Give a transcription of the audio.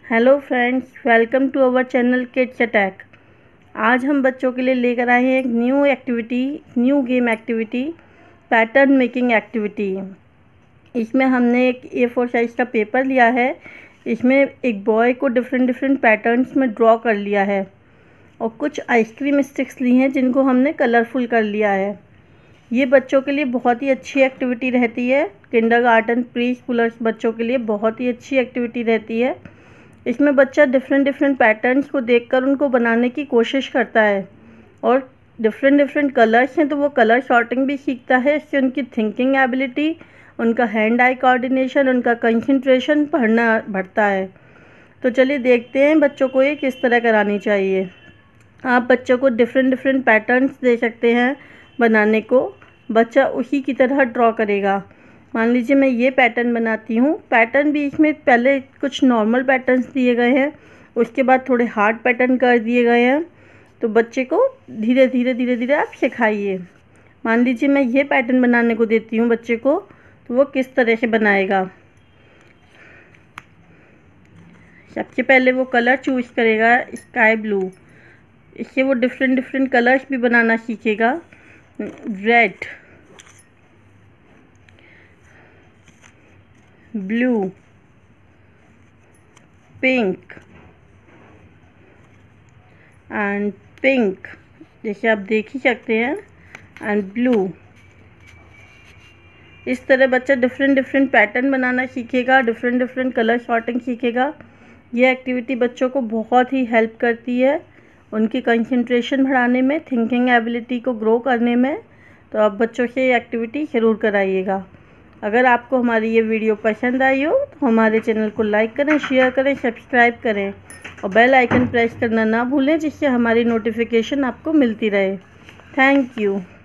Hello friends, welcome to our channel kids attack. आज हम बच्चों के लिए लेकर आए हैं एक new game activity, pattern making activity. इसमें हमने एक A4 साइज़ का पेपर लिया है। इसमें एक बॉय को डिफरेंट पैटर्न्स में ड्रॉ कर लिया है और कुछ आइसक्रीम स्टिक्स ली हैं जिनको हमने कलरफुल कर लिया है। ये बच्चों के लिए बहुत ही अच्छी एक्टिविटी रहती है। किंडरगार्टन, प्री स्कूलर्स बच्चों के लिए बहुत ही अच्छी एक्टिविटी रहती है। इसमें बच्चा डिफरेंट पैटर्न्स को देखकर उनको बनाने की कोशिश करता है और डिफरेंट कलर्स हैं तो वो कलर शॉर्टिंग भी सीखता है। इससे उनकी थिंकिंग एबिलिटी, उनका हैंड आई कोऑर्डिनेशन, उनका कंसंट्रेशन बढ़ता है। तो चलिए देखते हैं बच्चों को ये किस तरह करानी चाहिए। आप बच्चों को डिफरेंट पैटर्न्स दे सकते हैं बनाने को, बच्चा उसी की तरह ड्रॉ करेगा। मान लीजिए मैं ये पैटर्न बनाती हूँ। पैटर्न भी इसमें पहले कुछ नॉर्मल पैटर्न्स दिए गए हैं, उसके बाद थोड़े हार्ड पैटर्न कर दिए गए हैं। तो बच्चे को धीरे धीरे आप सिखाइए। मान लीजिए मैं ये पैटर्न बनाने को देती हूँ बच्चे को, तो वो किस तरह से बनाएगा। सबसे पहले वो कलर चूज़ करेगा स्काई ब्लू। इससे वो डिफरेंट कलर्स भी बनाना सीखेगा। Red, blue, pink and pink, जैसे आप देख ही सकते हैं, एंड ब्लू। इस तरह बच्चा डिफरेंट पैटर्न बनाना सीखेगा, डिफरेंट कलर शॉर्टिंग सीखेगा। ये एक्टिविटी बच्चों को बहुत ही हेल्प करती है उनकी कंसंट्रेशन बढ़ाने में, थिंकिंग एबिलिटी को ग्रो करने में। तो आप बच्चों से ये एक्टिविटी ज़रूर कराइएगा। अगर आपको हमारी ये वीडियो पसंद आई हो तो हमारे चैनल को लाइक करें, शेयर करें, सब्सक्राइब करें और बेल आइकन प्रेस करना ना भूलें, जिससे हमारी नोटिफिकेशन आपको मिलती रहे। Thank you.